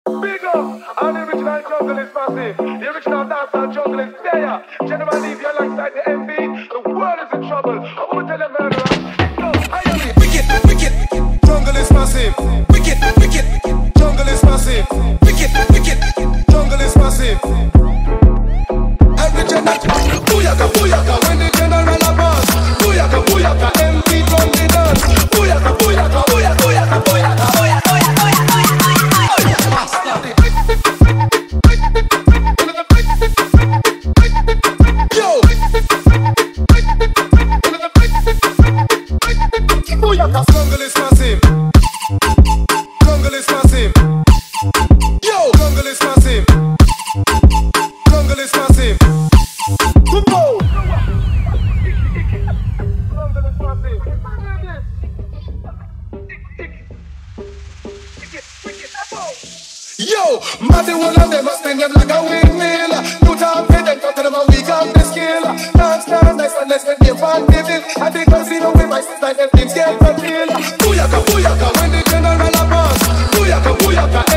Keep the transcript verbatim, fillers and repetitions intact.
Big up, and the original jungle is massive. The original dancehall jungle is there. General leave you alongside the M V. The world is in trouble. I'm gonna tell them murderer. No, I am it. Wicked, wicked, jungle is massive. Wicked, wicked, jungle is massive. Wicked, wicked, jungle is massive. Every general, booyaka, booyaka, when the general a pass. Booyaka, booyaka, M V drum the dance. Booyaka, booyaka, booyaka, booyaka, booyaka, booyaka. Jungle is massive. Jungle is massive. Yo, jungle is massive. Jungle is massive. Come on. Jungle is massive. Yo, Matty one of them must spin them like a windmill. Two time fit and cut them a week on the skill. Dance, dance, nice and let's make them fun with it. I think I'll see no way my sister and things get real. Booyaka, booyaka, when the general a pass. Booyaka, booyaka.